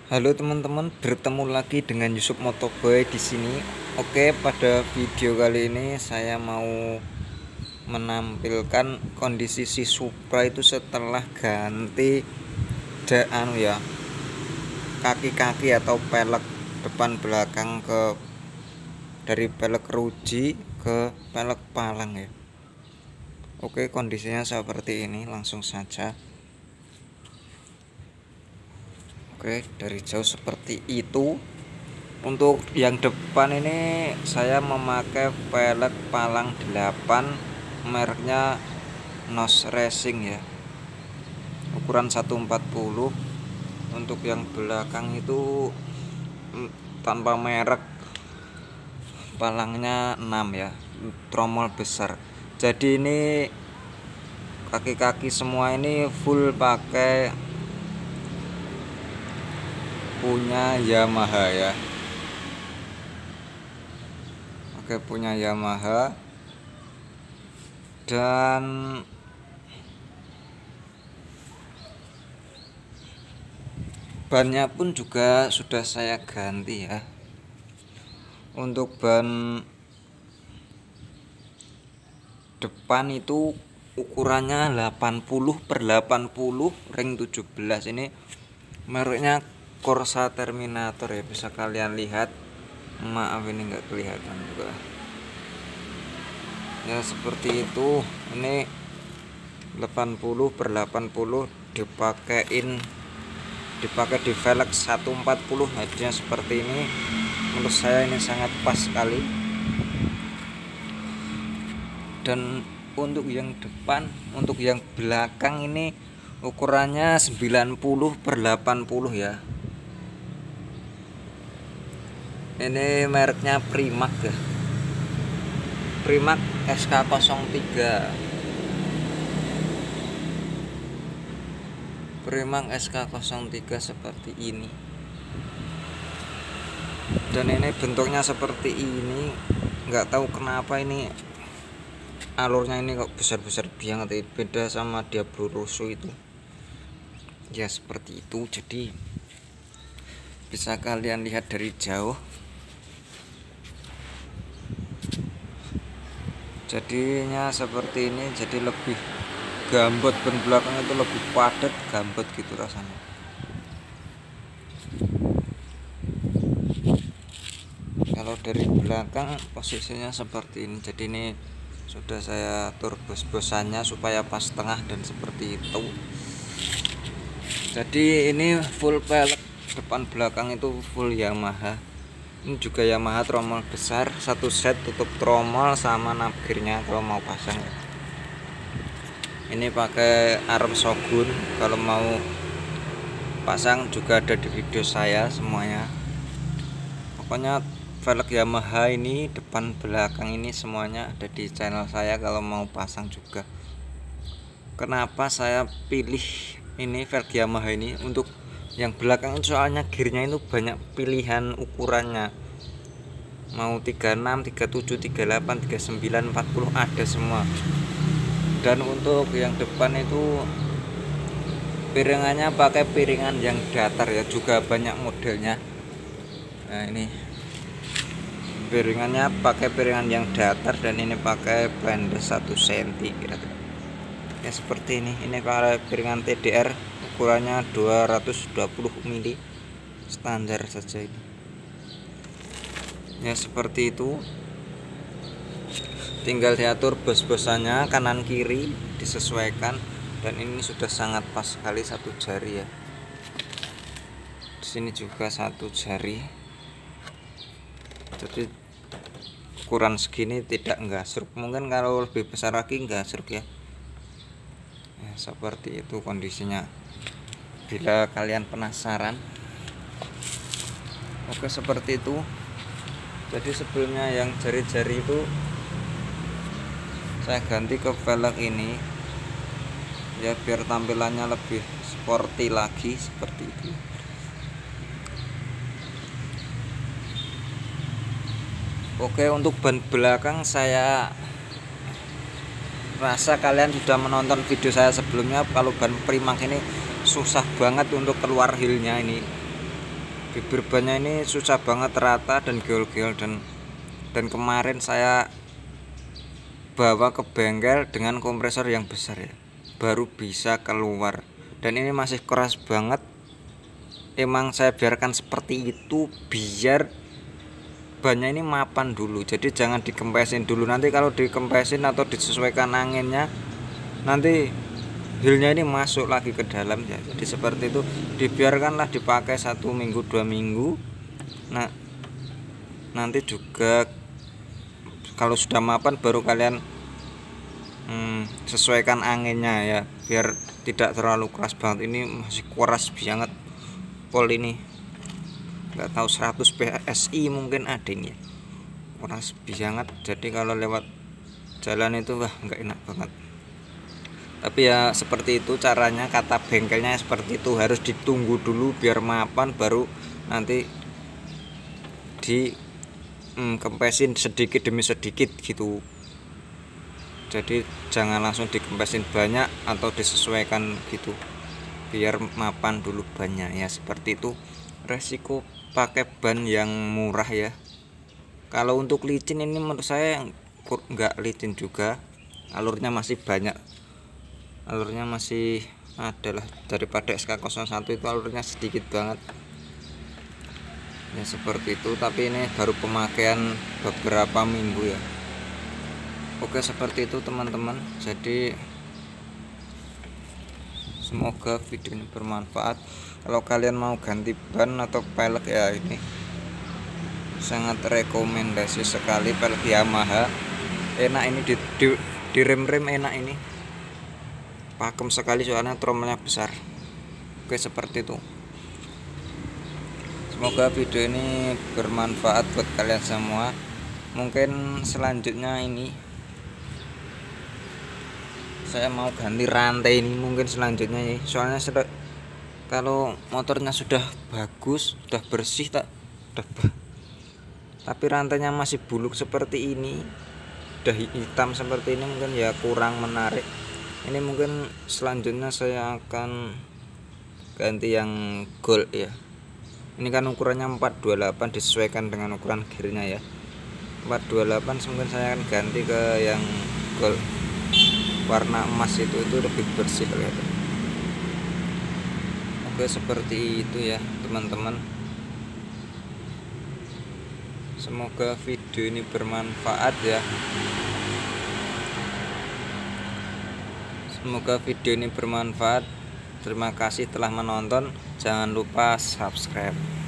Halo teman-teman, bertemu lagi dengan Yusuf Motoboy di sini. Oke, pada video kali ini saya mau menampilkan kondisi si Supra itu setelah ganti kaki-kaki atau pelek depan belakang dari pelek ruji ke pelek palang ya. Oke, kondisinya seperti ini, langsung saja. Oke, dari jauh seperti itu. Untuk yang depan ini saya memakai pelek palang 8, mereknya Nos Racing ya, ukuran 140. Untuk yang belakang itu tanpa merek, palangnya 6 ya, tromol besar. Jadi ini kaki-kaki semua ini full pakai punya Yamaha ya. Oke, punya Yamaha, dan bannya pun juga sudah saya ganti ya. Untuk ban depan itu ukurannya 80/80 ring 17. Ini mereknya Corsa Terminator ya, bisa kalian lihat. Maaf ini nggak kelihatan juga ya, seperti itu. Ini 80/80 dipakai di velg 140, hadirnya seperti ini. Menurut saya ini sangat pas sekali. Dan untuk yang depan, untuk yang belakang ini ukurannya 90/80 ya. Ini mereknya Primac ya, Primac SK03. Primac SK03 seperti ini. Dan ini bentuknya seperti ini. Nggak tahu kenapa ini alurnya ini kok besar-besar banget, beda sama Diablo Rosso itu ya. Seperti itu, jadi bisa kalian lihat dari jauh. Jadinya seperti ini, jadi lebih gambot, ban belakang itu lebih padat, gambot gitu rasanya. Kalau dari belakang posisinya seperti ini. Jadi ini sudah saya atur bos-bosannya supaya pas tengah dan seperti itu. Jadi ini full pelek depan belakang itu full Yamaha. Ini juga Yamaha tromol besar, satu set tutup tromol sama nabgernya kalau mau pasang ya. Ini pakai arm Shogun, kalau mau pasang juga ada di video saya semuanya. Pokoknya velg Yamaha ini depan belakang ini semuanya ada di channel saya kalau mau pasang juga. Kenapa saya pilih ini velg Yamaha ini untuk yang belakang itu? Soalnya gearnya itu banyak pilihan ukurannya, mau 36, 37, 38, 39, 40 ada semua. Dan untuk yang depan itu piringannya pakai piringan yang datar ya, juga banyak modelnya. Nah ini piringannya pakai piringan yang datar, dan ini pakai blender 1 cm kira-kira ya, seperti ini. Ini pakai piringan TDR, ukurannya 220 mili, standar saja ini ya. Seperti itu, tinggal diatur bos-bosannya kanan kiri disesuaikan. Dan ini sudah sangat pas sekali, satu jari ya. Di sini juga satu jari. Jadi ukuran segini tidak nggasruk, mungkin kalau lebih besar lagi nggasruk ya. Seperti itu kondisinya, bila kalian penasaran. Oke, seperti itu. Jadi sebelumnya yang jari-jari itu saya ganti ke velg ini ya, biar tampilannya lebih sporty lagi, seperti itu. Oke, untuk ban belakang saya rasa kalian sudah menonton video saya sebelumnya. Kalau ban Primac ini susah banget untuk keluar heelnya ini. bibir bannya ini susah banget rata dan geol-geol, dan kemarin saya bawa ke bengkel dengan kompresor yang besar ya, baru bisa keluar. Dan ini masih keras banget. Emang saya biarkan seperti itu biar bannya ini mapan dulu, jadi jangan dikempesin dulu. Nanti kalau dikempesin atau disesuaikan anginnya, nanti heelnya ini masuk lagi ke dalam ya. Jadi seperti itu, dibiarkanlah dipakai 1 minggu 2 minggu. Nah nanti juga kalau sudah mapan baru kalian sesuaikan anginnya ya, biar tidak terlalu keras banget. Ini masih keras banget pol ini, nggak tahu 100 PSI mungkin ada ini ya. Keras banget, jadi kalau lewat jalan itu wah nggak enak banget. Tapi ya seperti itu caranya, kata bengkelnya seperti itu, harus ditunggu dulu biar mapan baru nanti di kempesin sedikit demi sedikit gitu. Jadi jangan langsung dikempesin banyak atau disesuaikan gitu, biar mapan dulu bannya ya. Seperti itu resiko pakai ban yang murah ya. Kalau untuk licin ini menurut saya nggak licin juga, alurnya masih banyak, alurnya masih adalah daripada SK01 itu alurnya sedikit banget ya. Seperti itu, tapi ini baru pemakaian beberapa minggu ya. Oke, seperti itu teman-teman. Jadi semoga video ini bermanfaat. Kalau kalian mau ganti ban atau pelek ya, ini sangat rekomendasi sekali pelek Yamaha. Enak ini di rem enak ini, pakem sekali soalnya tromelnya besar. Oke, seperti itu. Semoga video ini bermanfaat buat kalian semua. Mungkin selanjutnya ini saya mau ganti rantai ini, mungkin selanjutnya ya. Soalnya kalau motornya sudah bagus, sudah bersih tapi rantainya masih buluk seperti ini, udah hitam seperti ini, mungkin ya kurang menarik. Ini mungkin selanjutnya saya akan ganti yang gold ya. Ini kan ukurannya 428, disesuaikan dengan ukuran gearnya ya. 428 mungkin saya akan ganti ke yang gold warna emas, itu lebih bersih kelihatan. Oke, seperti itu ya teman-teman. Semoga video ini bermanfaat ya. Semoga video ini bermanfaat. Terima kasih telah menonton. Jangan lupa subscribe.